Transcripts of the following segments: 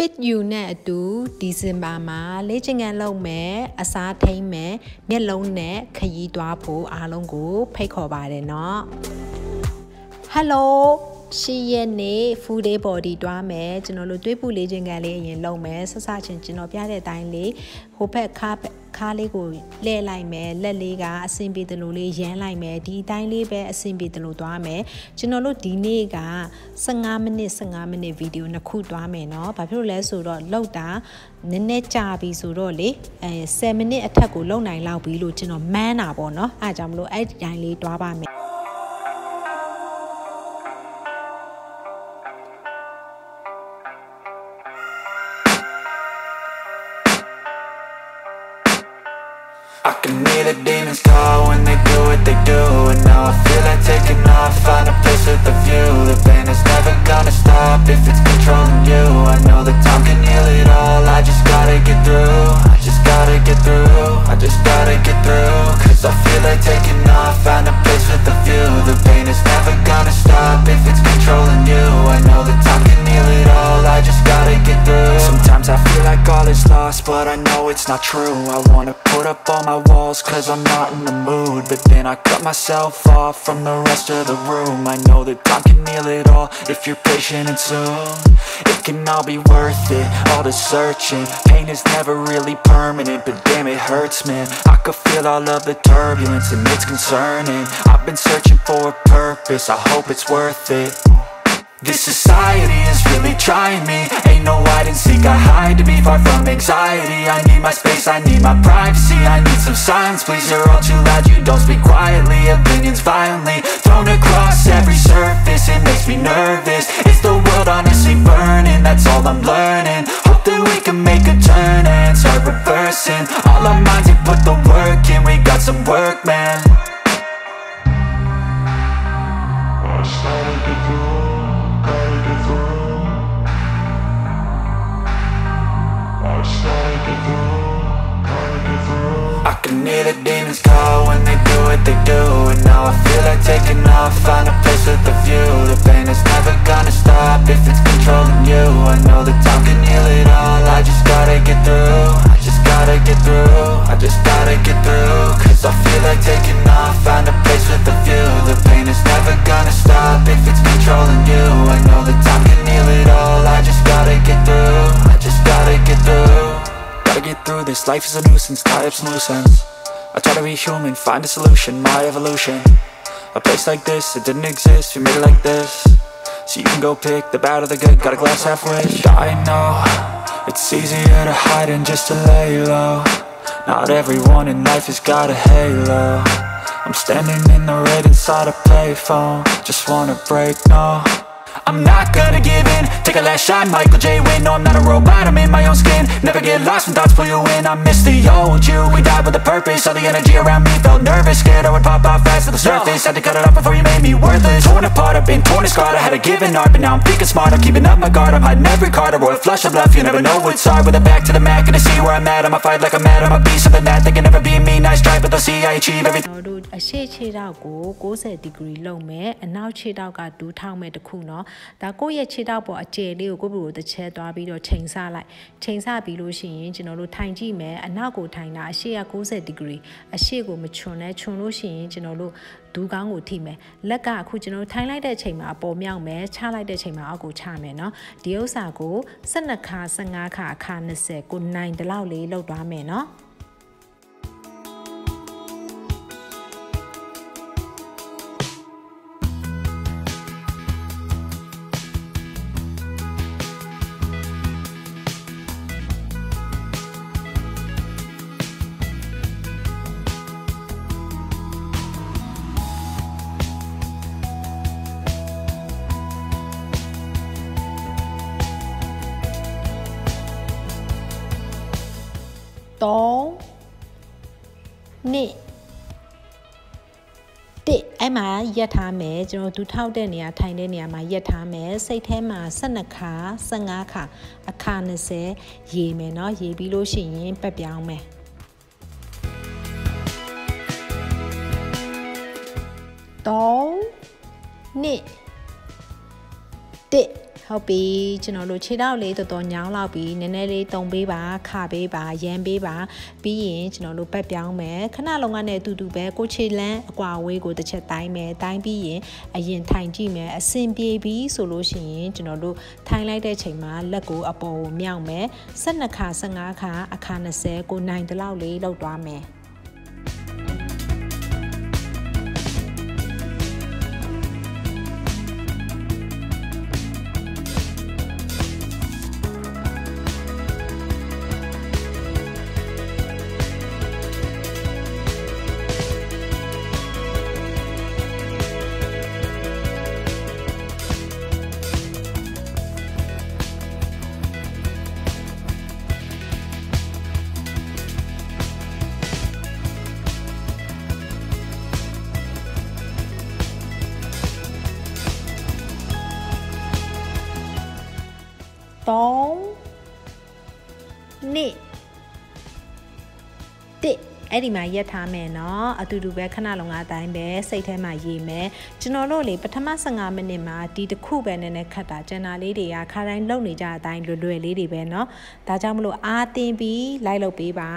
fit you နဲ့အတူ December မှာလေ့ကျင့်ခန်းလုပ်မယ်အစားထိန်းမယ်မျက်လုံးနဲ့ခရီးသွားဖို့အားလုံးကိုဖိတ်ခေါ်ပါတယ်เนาะ Hello ရှိရဲ့နေ့ full day body တွားမယ်ကျွန်တော်တို့တွေးပူလေ့ကျင့်ခန်းလေးအရင်လုပ်မယ်ဆက်စချင်းကျွန်တော်ပြတဲ့အတိုင်းလေးဟိုဘက်ခါလေးကိုလှည့်လိုက်မယ်လက်လေးကအဆင်ပြေတယ်လို့လေးရမ်းလိုက်မယ်ဒီအတိုင်းလေးပဲအဆင်ပြေတယ်လို့တွားမယ်ကျွန်တော်တို့ဒီနေ့က15မိနစ်ဗီဒီယိုနှစ်ခုတွားမယ်เนาะဘာဖြစ်လို့လဲဆိုတော့လောက်တာနည်းနည်းကြာပြီဆိုတော့လေ7မိနစ်အထက်ကိုလုံနိုင်လောက်ပြီလို့ကျွန်တော်မှန်းတာပေါ့เนาะအားကြောင့်မလို့အဲ့ဒီတိုင်းလေးတွားပါမယ် I can hear the demons call when they do what they do. And now I feel like taking off, find a place with a view. The pain is never gonna stop if it's controlling you. I know that time can heal it all, I just gotta get through. I just gotta get through, I just gotta get through. Cause I feel like taking off, find a place with a view. The pain is never gonna stop if it's controlling you. I know that time can heal it all, I just gotta get through. Sometimes I feel like all is lost, but I know it's not true. I wanna put up all my walls cause I'm not in the mood. But then I cut myself off from the rest of the room. I know that time can heal it all if you're patient and soon. It can all be worth it, all the searching. Pain is never really permanent, but damn it hurts man. I could feel all of the turbulence and it's concerning. I've been searching for a purpose, I hope it's worth it. This society is really trying me. Ain't no hide and seek, I hide to be far from anxiety. I need my space, I need my privacy. I need some silence, please, you're all too loud. You don't speak quietly, opinions violently thrown across every surface, it makes me nervous. Is the world honestly burning? That's all I'm learning. Hope that we can make a turn and start reversing all our minds and put the work in. We got some work, man. I can hear the demons call when they do what they do. And now I feel like taking off, find a place with a view. The pain is never gonna stop if it's controlling you. I know that time can heal it all, I just gotta get through. I just gotta get through, I just gotta get through. Cause I feel like taking off, find a place with a view. The pain is never gonna stop if it's controlling you. I know that time can heal it all, I just gotta get through. I just gotta get through. Gotta get through this, life is a nuisance, tie up some loose ends. I try to be human, find a solution, my evolution. A place like this, it didn't exist, we made it like this. So you can go pick the bad or the good, got a glass halfway. I know, it's easier to hide than just to lay low. Not everyone in life has got a halo. I'm standing in the red inside a payphone. Just wanna break, no, I'm not gonna give in. Take a last shot, Michael J. Win. No, I'm not a robot, I'm in my own skin. Never get lost when thoughts pull you in. I miss the old you, we died with a purpose. All the energy around me felt nervous. Scared I would pop off fast at the surface. Had to cut it off before you made me worthless. Torn apart, I've been torn and scarred. I had a given art, but now I'm thinking smart. I'm keeping up my guard, I'm hiding every card. A royal flush of bluff, you never know what's hard. With a back to the mat, gonna see where I'm at. I'ma fight like I'm mad, I'ma be something that they can never be me. Nice try, but they'll see I achieve everything. အရှိခြေထောက်ကို90 degree လုံးမယ်အနောက်ခြေထောက်ကဒူးထောက်မယ်တခုเนาะဒါကိုယ့်ရဲ့ခြေထောက်ပေါ်အကျယ်လေးကိုကိုယ့်ဘက်ကိုတစ်ချက်သွားပြီးတော့ချိန်ဆလိုက်ချိန်ဆပြီးလို့ရှိရင်ကျွန်တော်တို့ထိုင်ကြည့်မယ်အနောက်ကိုထိုင်တာအရှိက90 degree အရှိကိုမချွန်နဲ့ချွန်လို့ရှိရင်ကျွန်တော်တို့ဒူးကောင်းကိုထိမယ်လက်ကအခုကျွန်တော်ထိုင်လိုက်တဲ့အချိန်မှာအပေါ်မြောက်မယ်ချလိုက်တဲ့အချိန်မှာအောက်ကိုချမယ်เนาะဒီဥစ္စာကို12ခါ15ခါအခါ20ကို9တလောက်လေးလောက်သွားမယ်เนาะ3 နှစ်တစ်အဲ့မှာရက်ထားမယ်ကျွန်တော်ဒူးထောက်တဲ့နေရာထိုင်တဲ့နေရာမှာရက်ထားမယ်စိတ်ထဲမှာ12ခါ15ခါအခါ20ရေမယ်เนาะရေပြီးလို့ရှိရင်ပက်ပြောင်းမယ်3 2 1 ဟုတ်ပြီကျွန်တော်တို့ခြေထောက်လေးတော်တော်ညောင်းလောက်ပြီးနည်းနည်းလေးတုံပေးပါခါပေးပါရမ်းပေးပါပြီးရင်ကျွန်တော်တို့ပတ်ပြောင်းမယ်ခဏလုံးကနဲ့အတူတူပဲကိုခြေလန်းအကွာဝေးကိုတစ်ချက်တိုင်းမယ်တိုင်းပြီးရင်အရင်ထိုင်ကြည့်မယ်အဆင်ပြေပြီဆိုလို့ရှိရင်ကျွန်တော်တို့ထိုင်လိုက်တဲ့ချိန်မှာလက်ကိုအပေါ်ကိုမြောက်မယ်12ခါ15ခါအခါ20ကိုနိုင်တဲ့လောက်လေးလောက်သွားမယ်နှစ်တစ်အဲ့ဒီမှာရက်ထားမယ်နော်အတူတူပဲခဏလုံးကအတိုင်းပဲစိတ်ထဲမှာရေးမယ်ကျွန်တော်တို့လေပထမ15မိနစ်မှာဒီတစ်ခုပဲနည်းနည်းခတ်တာကျန်တာလေးတွေကခါတိုင်းလုံနေကြအတိုင်းလွယ်လွယ်လေးတွေပဲနော်ဒါကြောင့်မလို့အားတင်းပြီးလိုက်လုပ်ပေးပါ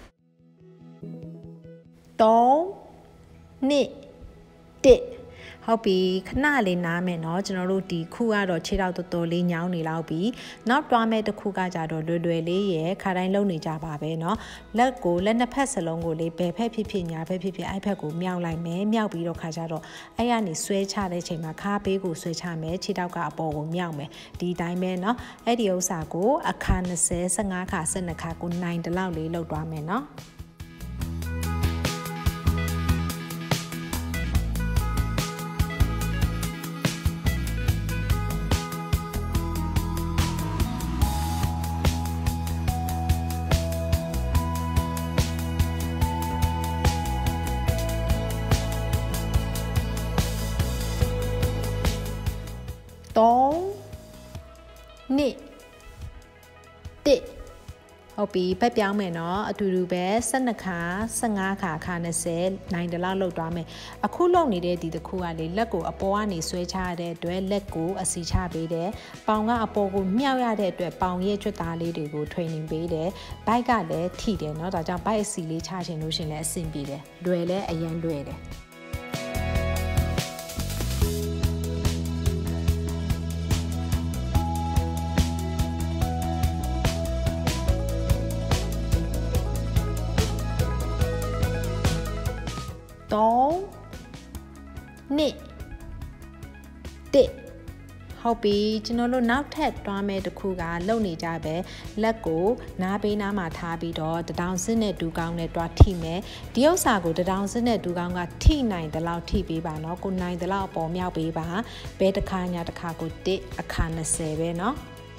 3နှစ်တစ်ဟုတ်ပြီခဏလေးနားမယ်เนาะကျွန်တော်တို့ဒီခုကတော့ခြေထောက်တော်တော်လေးညောင်းနေလောက်ပြီနောက်တွားမဲ့တစ်ခုကကြတော့လွယ်လွယ်လေးရယ်ခါတိုင်းလုံနေကြပါပဲเนาะလက်နှစ်ဖက်စလုံးကိုလေးဘယ်ဖက်ဖြစ်ဖြစ်ညာဖက်ဖြစ်ဖြစ်အဲ့ဖက်ကိုမြောက်လိုက်မယ်မြောက်ပြီးတော့ခါကြတော့အဲ့ရနေဆွဲချတဲ့ချိန်မှာခါပေးကိုဆွဲချမယ်ခြေထောက်ကအပေါ်ကိုမြောက်မယ်ဒီတိုင်းပဲเนาะအဲ့ဒီဥစ္စာကိုအခါ20 15ခါ12ခါကိုနိုင်တလောက်လေးလောက်သွားမယ်เนาะနှစ်တစ်ဟုတ်ပြီပတ်ပြောင်းမယ်เนาะအတူတူပဲ12ခါ15ခါအခါ20နိုင်တလောက်လောက်သွားမယ်အခုလုံနေတဲ့ဒီတစ်ခုကလေလက်ကိုအပေါ်ကနေဆွဲချရတဲ့အတွက်လက်ကိုအစီချပေးတယ်ပေါင်ကအပေါ်ကိုမြောက်ရတဲ့အတွက်ပေါင်ရဲ့ကျွတ်သားလေးတွေကို training ပေးတယ်ဘိုက်ကလည်းထိတယ်เนาะဒါကြောင့်ဘိုက်အစီလေးချချင်လို့ရှင်လည်းအဆင်ပြေတယ်လွယ်လဲအရင်လွယ်တယ်နှစ်တစ်ဟုတ်ပြီကျွန်တော်တို့နောက်ထပ်တွားမဲ့တစ်ခုကလုံနေကြပဲလက်ကိုနားပေးနားမှာထားပြီးတော့တထောင်စစ်နဲ့ဒူးကောင်းနဲ့တွားထိမယ်ဒီဥစ္စာကိုတထောင်စစ်နဲ့ဒူးကောင်းကထိနိုင်တဲ့လောက်ထိပေးပါเนาะကိုနိုင်တဲ့လောက်အပေါ်မြောက်ပေးပါဘဲတစ်ခါညာတစ်ခါကိုတစ်အခါ20ပဲเนาะ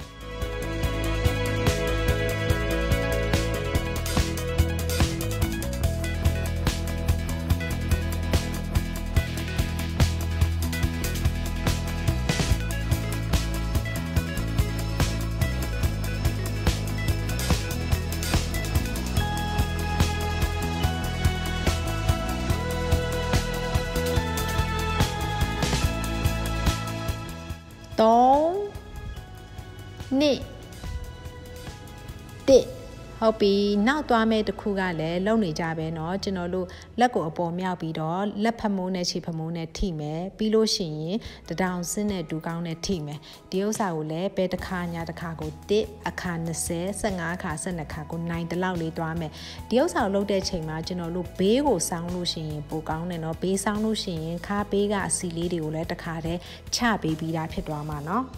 နှစ်တစ်ဟုတ်ပြီနောက်သွားမဲ့တစ်ခုကလည်းလုံနေကြပဲเนาะကျွန်တော်တို့လက်ကိုအပေါ်မြောက်ပြီးတော့လက်ဖမိုးနဲ့ခြေဖမိုးနဲ့ထိမယ်ပြီးလို့ရှိရင်တထောင်စင်းနဲ့ဒူးကောင်းနဲ့ထိမယ်ဒီဥစ္စာကိုလည်းဘယ်တစ်ခါညာတစ်ခါကိုတစ်အခါ20 15ခါ12ခါကိုနိုင်တလောက်လေးသွားမယ်ဒီဥစ္စာကိုလုပ်တဲ့ချိန်မှာကျွန်တော်တို့ဘေးကိုစောင်းလို့ရှိရင်ပိုကောင်းတယ်เนาะဘေးစောင်းလို့ရှိရင်ခါဘေးကအစီလေးတွေကိုလည်းတစ်ခါတည်းချပေးပြီးသားဖြစ်သွားမှာเนาะ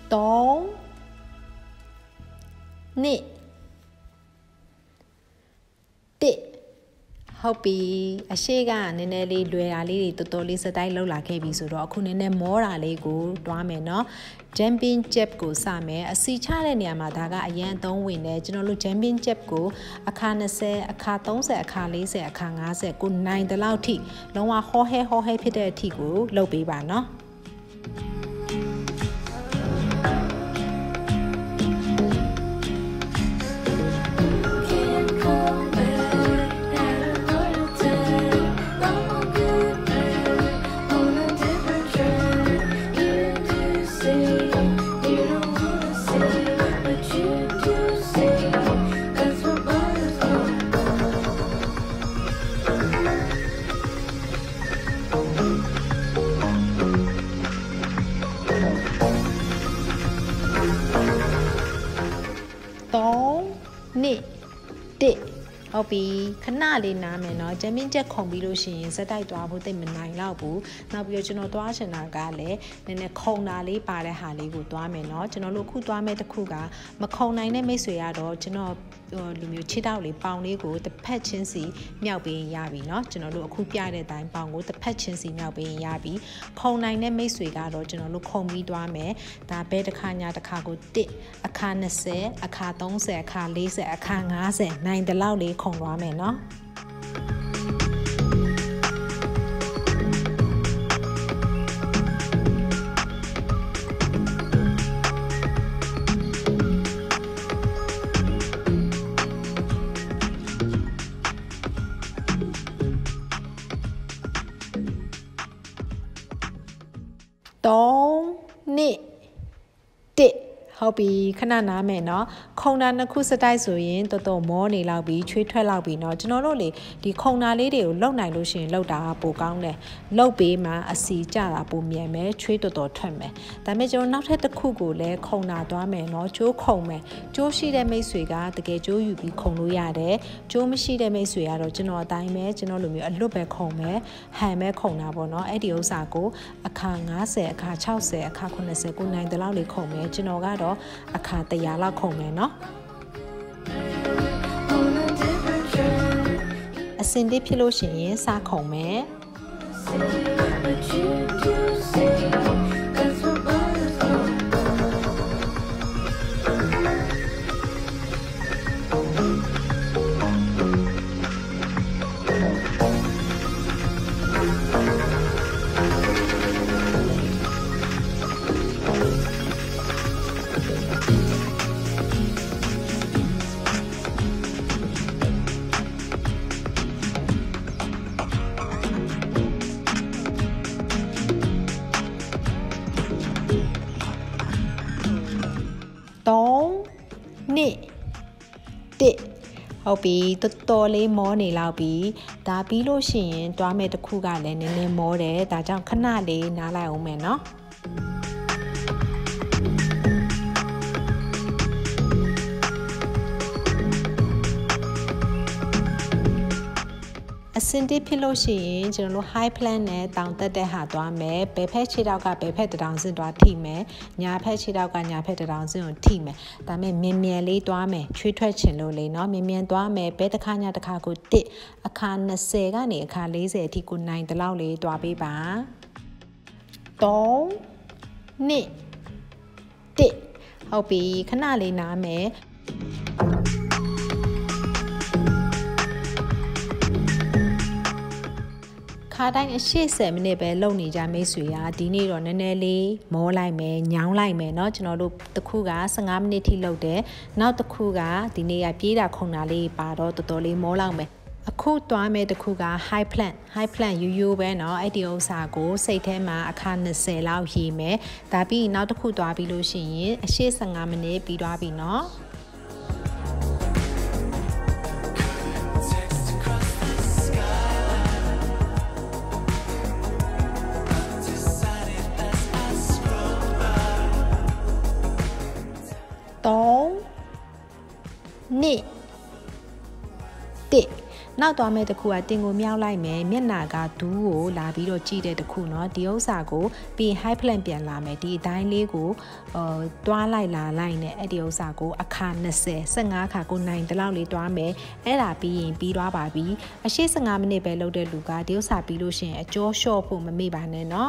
3 2 1ဟုတ်ပြီအရှိကနည်းနည်းလေးလွယ်တာလေးတွေတော်တော်လေးစတိုက်လောက်လာခဲ့ပြီဆိုတော့အခုနည်းနည်းမောတာလေးကိုတွားမယ်နော် jumping jack ကိုစမယ်အစီချတဲ့နေရာမှာဒါကအရန်အသုံးဝင်တယ်ကျွန်တော်တို့ jumping jack ကိုအခါ20အခါ30အခါ40အခါ50ကိုနိုင်တဲ့လောက်ထိလုံးဝဟောဟဲဖြစ်တဲ့အထိကိုလုပ်ပေးပါနော်ဟုတ်ပြီခဏလေးနားမယ်နော်ဂျမင်းချက်ခုံပြီးလို့ရှိရင်စက်တိုက်သွားဖို့တိတ်မနိုင်တော့ဘူးနောက်ပြီးတော့ကျွန်တော်သွားချင်တာကလည်းနည်းနည်းခုံတာလေးပါတဲ့ဟာလေးကိုသွားမယ်နော်ကျွန်တော်တို့အခုသွားမဲ့တစ်ခုကမခုံနိုင်တဲ့မိတ်ဆွေကတော့ကျွန်တော်လူမျိုးခြေထောက်လေးပေါင်လေးကိုတစ်ဖက်ချင်းစီမြောက်ပေးရပြီเนาะကျွန်တော်တို့အခုပြတဲ့အတိုင်းပေါင်ကိုတစ်ဖက်ချင်းစီမြောက်ပေးရပြီခုံနိုင်တဲ့မိတ်ဆွေကတော့ကျွန်တော်တို့ခုံပြီးသွားမယ်ဒါဘဲတစ်ခါညာတစ်ခါကို1အခါ20အခါ30အခါ40အခါ50နိုင်တဲ့လောက်လေးခုံသွားမယ်เนาะဟုတ်ပြီခဏနားမယ်เนาะခုံတာနှစ်ခုစတိုက်ဆိုရင်တော်တော်မောနေလောက်ပြီးချွေးထွက်လောက်ပြီးเนาะကျွန်တော်တို့လေဒီခုံတာလေးတွေကိုလှုပ်နိုင်လို့ရှိရင်လှုပ်တာပိုကောင်းတယ်လှုပ်ပေးမှအစီကျတာပိုမြန်မယ်ချွေးတော်တော်ထွက်မယ်ဒါပေမဲ့ကျွန်တော်နောက်ထပ်တစ်ခုကိုလည်းခုံတာသွားမယ်เนาะကျိုးခုံမယ်ကျိုးရှိတဲ့မိတ်ဆွေကတကယ်ကျိုးယူပြီးခုံလို့ရတယ်ကျိုးမရှိတဲ့မိတ်ဆွေကတော့ကျွန်တော်အတိုင်းပဲကျွန်တော်လိုမျိုးအလွတ်ပဲခုံမယ်ဟန်ပဲခုံတာပေါ့เนาะအဲ့ဒီဥစ္စာကိုအခါ50အခါ60အခါ80ကိုနိုင်တဲ့လောက်လေးခုံမယ်ကျွန်တော်ကတော့အခါ100လောက်ခုံမယ်เนาะအစင်တိဖြစ်လို့ရှိရင်စခုံမယ်ဟုတ်ပြီတော်တော်လေးမောနေလောက်ပြီဒါပြီးလို့ရှိရင်တွားမဲ့တစ်ခုကလည်းနည်းနည်းမောတယ်ဒါကြောင့်ခဏလေးနားလိုက်အောင်မယ်เนาะအစင်တိဖြစ်လို့ရှိရင်ကျွန်တော်တို့ high plan နဲ့တောင်တက်တဲ့ဟာသွားမယ်ဘယ်ဖက်ခြေထောက်ကဘယ်ဖက်တောင်စင်သွားထိမယ်ညာဖက်ခြေထောက်ကညာဖက်တောင်စင်ကိုထိမယ်ဒါပေမဲ့မြင်လေးသွားမယ်ချွေးထွက်ချင်လို့လေเนาะမြင်သွားမယ်ဘယ်တစ်ခါညာတစ်ခါကို1အခါ20ကနေအခါ40အထိကိုနိုင်တဲ့လောက်လေးတွားပေးပါ3 2 1ဟုတ်ပြီခဏလေးနားမယ်ခါတိုင်းအရှိ10မိနစ်ပဲလုံနေကြမိတ်ဆွေကဒီနေ့တော့နည်းနည်းလေးမောလိုက်မယ်ညောင်းလိုက်မယ်เนาะကျွန်တော်တို့တစ်ခုက15မိနစ်ထိလုပ်တယ်နောက်တစ်ခုကဒီနေ့ကပြေးတာခုန်တာလေးပါတော့တော်တော်လေးမောလောက်မယ်အခုသွားမယ်တစ်ခုက high plan ရိုးပဲเนาะအဲ့ဒီဥစ္စာကိုစိတ်ထဲမှာအခါ20လောက်ရေးမယ်ဒါပြီးနောက်တစ်ခုသွားပြီးလို့ရှိရင်အရှိ15မိနစ်ပြီးသွားပြီเนาะ3 2 1 နောက်သွားမဲ့တစ်ခုကတင်ကိုမြောက်လိုက်မယ်မျက်နှာကဒူးကိုလာပြီးတော့ကြည့်တဲ့တစ်ခုเนาะဒီဥစ္စာကိုပြီး high plan ပြန်လာမယ်ဒီအတိုင်းလေးကိုတွားလိုက်လာလိုက်နဲ့အဲ့ဒီဥစ္စာကိုအခါ20 15ခါကိုနိုင်တလောက်လေးတွားမယ်အဲ့ဒါပြီးရင်ပြီးသွားပါပြီအရှိ15မိနစ်ပဲလုပ်တဲ့လူကဒီဥစ္စာပြီးလို့ရှိရင်အကျော်လျှော့ဖို့မမေ့ပါနဲ့เนาะ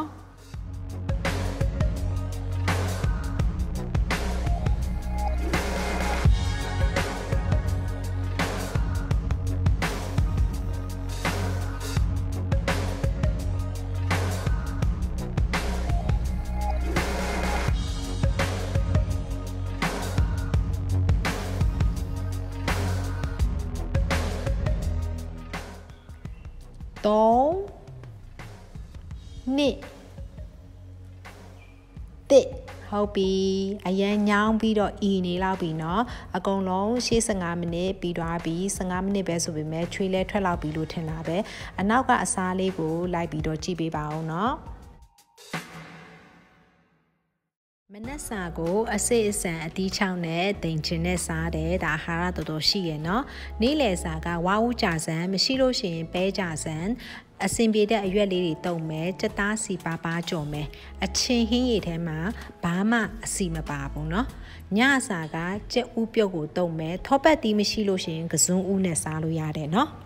နှစ်တစ်ဟုတ်ပြီအရန်ညောင်းပြီးတော့အီနေလောက်ပြီเนาะအကုန်လုံးရှေ့15မိနစ်ပြီးသွားပြီ15မိနစ်ပဲဆိုပေမဲ့ချွေးလဲထွက်လောက်ပြီလို့ထင်တာပဲအနောက်ကအစားလေးကိုလိုက်ပြီးတော့ကြည့်ပေးပါအောင်เนาะမနက်စာကိုအစစ်အဆန်အတီးချောင်းနဲ့တင်ချင်နဲ့စားတယ်ဒါအာဟာရတော်တော်ရှိရယ်เนาะနေ့လယ်စာကဝါးဦးကြဆန်မရှိလို့ရှိရင်ပဲကြဆန်အစင်ပြေတဲ့အရွက်လေးတွေတုံမယ်ကြက်သားစီပါကြော်မယ်အချင်းဟင်းရည်ထဲမှာဘာမှအစီမပါဘူးเนาะညစာကကြက်ဥပြုတ်ကိုတုံမယ်ထောပတ်တီးမရှိလို့ရှိရင်ကစွန်းဥနဲ့စားလို့ရတယ်เนาะ